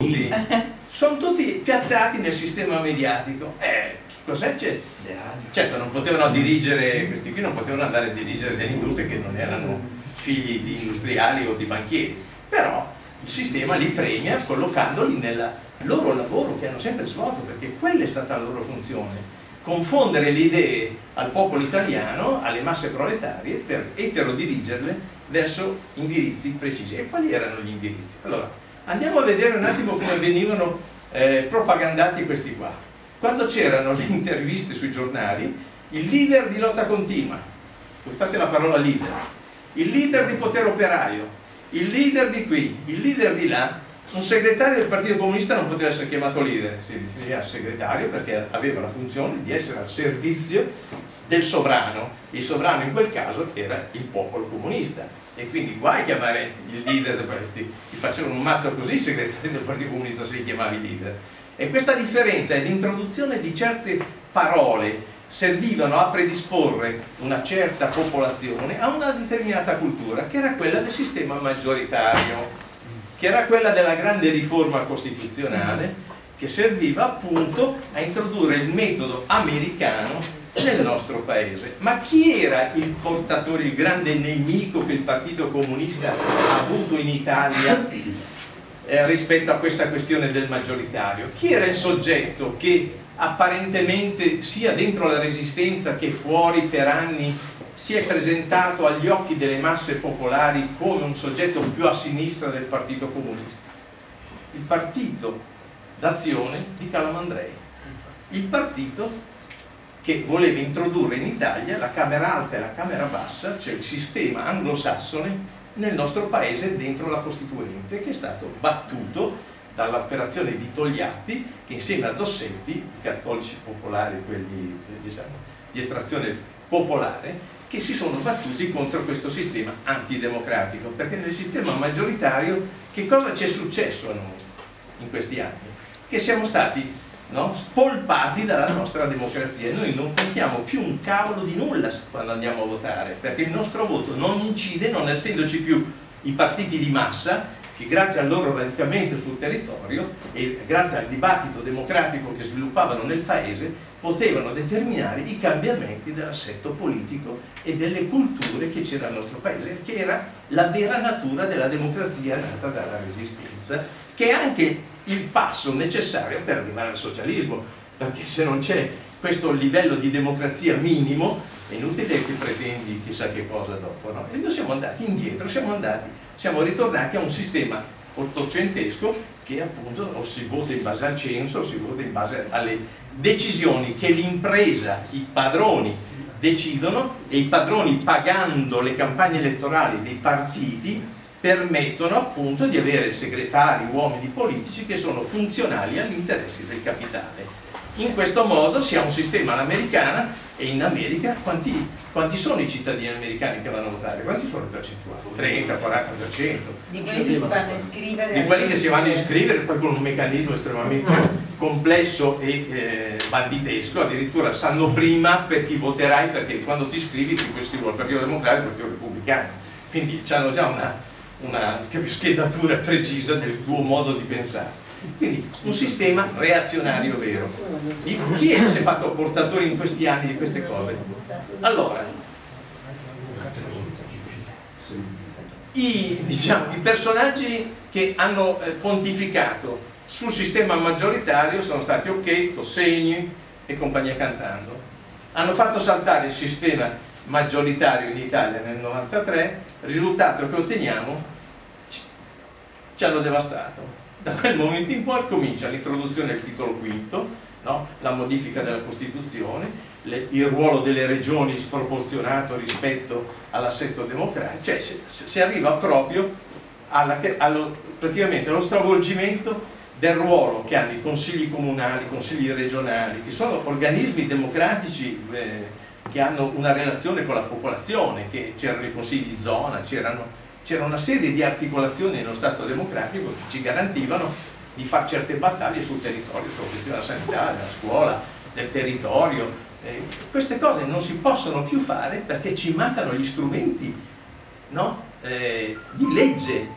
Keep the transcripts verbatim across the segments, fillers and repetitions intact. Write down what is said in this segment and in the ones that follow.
tutti, sono tutti piazzati nel sistema mediatico. Eh, cos'è? Certo, non potevano dirigere, questi qui non potevano andare a dirigere delle industrie che non erano figli di industriali o di banchieri, però il sistema li premia collocandoli nel loro lavoro che hanno sempre svolto, perché quella è stata la loro funzione: confondere le idee al popolo italiano, alle masse proletarie, per eterodirigerle verso indirizzi precisi. E quali erano gli indirizzi? Allora, andiamo a vedere un attimo come venivano eh, propagandati questi qua. Quando c'erano le interviste sui giornali, il leader di lotta continua, ascoltate la parola leader, il leader di potere operaio, il leader di qui, il leader di là. Un segretario del Partito Comunista non poteva essere chiamato leader, si definiva segretario perché aveva la funzione di essere al servizio del sovrano. Il sovrano in quel caso era il popolo comunista, e quindi guai a chiamare il leader del partito. Ti facevano un mazzo così i segretari del Partito Comunista se li chiamavi leader. E questa differenza e l'introduzione di certe parole servivano a predisporre una certa popolazione a una determinata cultura, che era quella del sistema maggioritario, che era quella della grande riforma costituzionale, che serviva appunto a introdurre il metodo americano nel nostro paese. Ma chi era il portatore, il grande nemico che il Partito Comunista ha avuto in Italia eh, rispetto a questa questione del maggioritario? Chi era il soggetto che apparentemente sia dentro la Resistenza che fuori per anni si è presentato agli occhi delle masse popolari come un soggetto più a sinistra del Partito Comunista? Il Partito d'Azione di Calamandrei, il partito che voleva introdurre in Italia la Camera Alta e la Camera Bassa, cioè il sistema anglosassone nel nostro paese dentro la Costituente, che è stato battuto dall'operazione di Togliatti, che insieme a Dossetti, i cattolici popolari, quelli diciamo, di estrazione popolare, che si sono battuti contro questo sistema antidemocratico. Perché nel sistema maggioritario che cosa ci è successo a noi in questi anni? Che siamo stati no, spolpati dalla nostra democrazia. Noi non contiamo più un cavolo di nulla quando andiamo a votare, perché il nostro voto non incide, non essendoci più i partiti di massa che grazie al loro radicamento sul territorio e grazie al dibattito democratico che sviluppavano nel paese potevano determinare i cambiamenti dell'assetto politico e delle culture che c'era nel nostro paese, che era la vera natura della democrazia nata dalla Resistenza, che è anche il passo necessario per arrivare al socialismo, perché se non c'è questo livello di democrazia minimo è inutile che pretendi chissà che cosa dopo, no? E noi siamo andati indietro, siamo andati, siamo ritornati a un sistema ottocentesco che appunto o si vota in base al censo o si vota in base alle decisioni che l'impresa, i padroni decidono, e i padroni, pagando le campagne elettorali dei partiti, permettono appunto di avere segretari, uomini politici che sono funzionali agli interessi del capitale. In questo modo si ha un sistema all'americana, e in America quanti, quanti sono i cittadini americani che vanno a votare? Quanti sono le percentuali? trenta quaranta per cento. Di quelli che si vanno a iscrivere. Di quelli che si vanno a iscrivere, poi con un meccanismo estremamente complesso e eh, banditesco, addirittura sanno prima per chi voterai, perché quando ti iscrivi ti puoi iscrivere al Partito Democratico e al Partito Repubblicano. Quindi hanno già una, una schedatura precisa del tuo modo di pensare. Quindi un sistema reazionario vero. Di chi è, si è fatto portatore in questi anni di queste cose? Allora, i, diciamo, i personaggi che hanno eh, pontificato sul sistema maggioritario sono stati Occhetto, Segni e compagnia cantando. Hanno fatto saltare il sistema maggioritario in Italia nel novantatré, risultato che otteniamo ci, ci hanno devastato. Da quel momento in poi comincia l'introduzione del titolo quinto, no? La modifica della Costituzione, le, il ruolo delle regioni sproporzionato rispetto all'assetto democratico, cioè si, si arriva proprio alla, allo, praticamente allo stravolgimento del ruolo che hanno i consigli comunali, i consigli regionali, che sono organismi democratici eh, che hanno una relazione con la popolazione, che c'erano i consigli di zona, c'erano c'era una serie di articolazioni nello Stato democratico che ci garantivano di fare certe battaglie sul territorio, sulla questione della sanità, della scuola, del territorio. Eh, queste cose non si possono più fare perché ci mancano gli strumenti, no? eh, di legge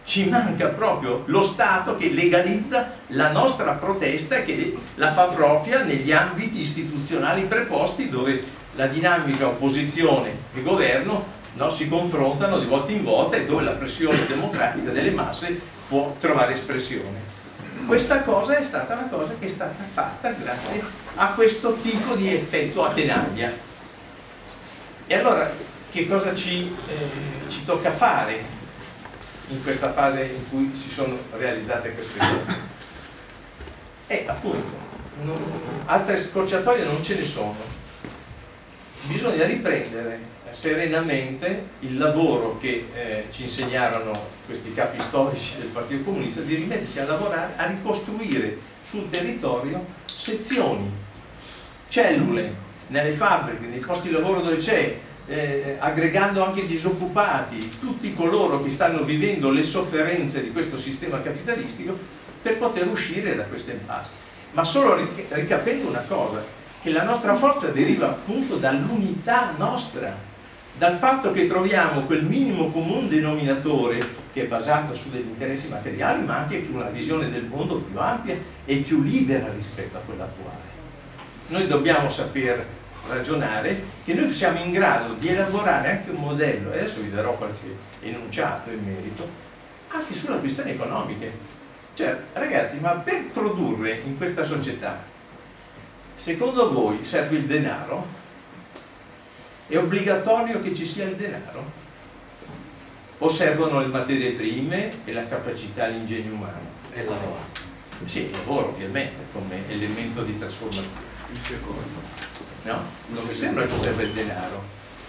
ci manca proprio lo Stato che legalizza la nostra protesta e che la fa propria negli ambiti istituzionali preposti, dove la dinamica opposizione e governo, no, si confrontano di volta in volta e dove la pressione democratica delle masse può trovare espressione. Questa cosa è stata la cosa che è stata fatta grazie a questo tipo di effetto a tenaglia. E allora che cosa ci, eh, ci tocca fare in questa fase in cui si sono realizzate queste cose? E appunto non, altre scorciatoie non ce ne sono, bisogna riprendere serenamente il lavoro che eh, ci insegnarono questi capi storici del Partito Comunista, di rimettersi a lavorare, a ricostruire sul territorio sezioni, cellule, nelle fabbriche, nei posti di lavoro dove c'è, Eh, aggregando anche i disoccupati, tutti coloro che stanno vivendo le sofferenze di questo sistema capitalistico, per poter uscire da queste impasse. Ma solo ric ricapendo una cosa, che la nostra forza deriva appunto dall'unità nostra, dal fatto che troviamo quel minimo comune denominatore che è basato su degli interessi materiali, ma anche su una visione del mondo più ampia e più libera rispetto a quella attuale. Noi dobbiamo saper ragionare che noi siamo in grado di elaborare anche un modello, e adesso vi darò qualche enunciato in merito, anche sulle questioni economiche. Cioè, ragazzi, ma per produrre in questa società, secondo voi serve il denaro? È obbligatorio che ci sia il denaro? O servono le materie prime e la capacità, l'ingegno umano? E il lavoro. Sì, il lavoro ovviamente come elemento di trasformazione. Il secondo. No? Non mi sembra che serve il denaro.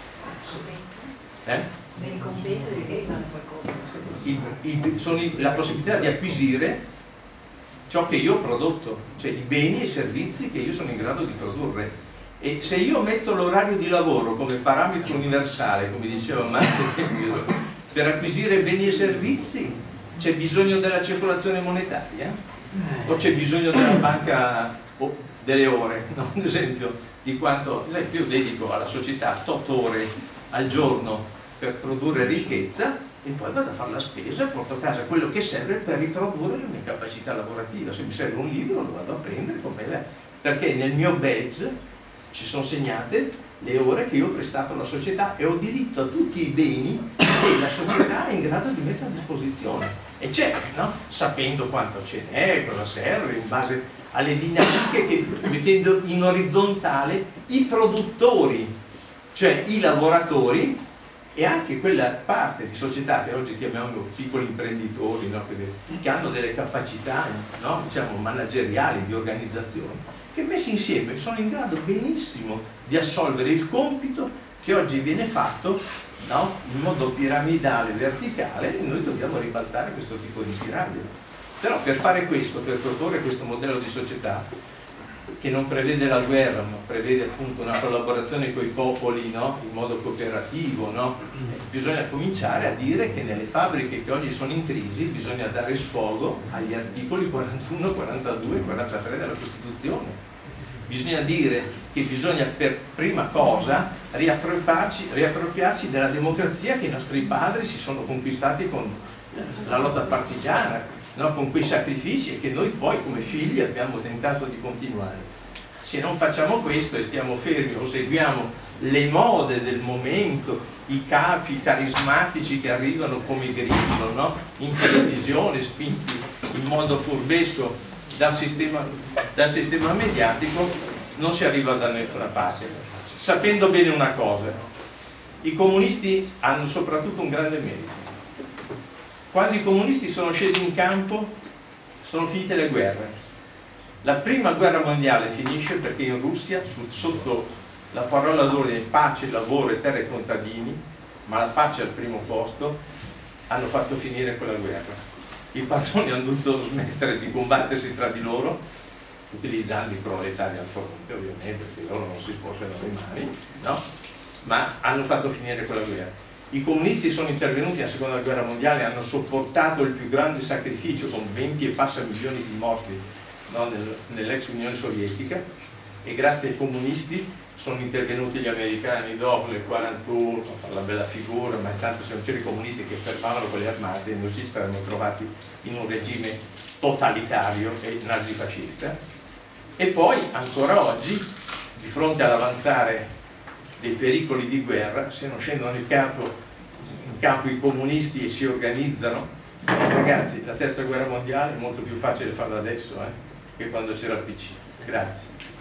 Eh? Le ricompense derivano qualcosa. I, i, sono i, la possibilità di acquisire ciò che io ho prodotto, cioè i beni e i servizi che io sono in grado di produrre. E se io metto l'orario di lavoro come parametro universale, come diceva Marx, per acquisire beni e servizi, c'è bisogno della circolazione monetaria? O c'è bisogno della banca o delle ore? No? Ad esempio, di quanto, ad esempio, io dedico alla società otto ore al giorno per produrre ricchezza e poi vado a fare la spesa e porto a casa quello che serve per riprodurre la mia capacità lavorativa. Se mi serve un libro lo vado a prendere, perché nel mio badge ci sono segnate le ore che io ho prestato alla società e ho diritto a tutti i beni che la società è in grado di mettere a disposizione. E c'è, no? Sapendo quanto ce n'è, cosa serve, in base alle dinamiche che, mettendo in orizzontale i produttori, cioè i lavoratori, e anche quella parte di società che oggi chiamiamo piccoli imprenditori, no? Che hanno delle capacità, no? Diciamo manageriali, di organizzazione, che messi insieme sono in grado benissimo di assolvere il compito che oggi viene fatto, no? In modo piramidale, verticale, e noi dobbiamo ribaltare questo tipo di piramide. Però per fare questo, per proporre questo modello di società che non prevede la guerra, ma prevede appunto una collaborazione con i popoli, no? In modo cooperativo, no? Bisogna cominciare a dire che nelle fabbriche che oggi sono in crisi bisogna dare sfogo agli articoli quarantuno, quarantadue e quarantatré della Costituzione. Bisogna dire che bisogna per prima cosa riappropriarci, riappropriarci della democrazia che i nostri padri si sono conquistati con la lotta partigiana, no? Con quei sacrifici, e che noi poi come figli abbiamo tentato di continuare. Se non facciamo questo e stiamo fermi o seguiamo le mode del momento, i capi carismatici che arrivano come grillo, no? In televisione, spinti in modo furbesco dal sistema, dal sistema mediatico, non si arriva da nessuna parte. Sapendo bene una cosa, i comunisti hanno soprattutto un grande merito. Quando i comunisti sono scesi in campo sono finite le guerre. La prima guerra mondiale finisce perché in Russia, sotto la parola d'ordine pace, lavoro e terre contadini, ma la pace al primo posto, hanno fatto finire quella guerra. I padroni hanno dovuto smettere di combattersi tra di loro, utilizzando i proletari al fronte, ovviamente, perché loro non si spostano le mani, no? Ma hanno fatto finire quella guerra. I comunisti sono intervenuti nella seconda guerra mondiale, hanno sopportato il più grande sacrificio con venti e passa milioni di morti, no, nel, nell'ex Unione Sovietica, e grazie ai comunisti sono intervenuti gli americani dopo nel quarantuno a fare la bella figura, ma intanto se non c'erano i comunisti che fermavano con le armate, noi ci saremmo trovati in un regime totalitario e nazifascista. E poi ancora oggi, di fronte all'avanzare dei pericoli di guerra, se non scendono in campo, in campo i comunisti e si organizzano, ragazzi, la terza guerra mondiale è molto più facile farla adesso eh, che quando c'era il P C. Grazie.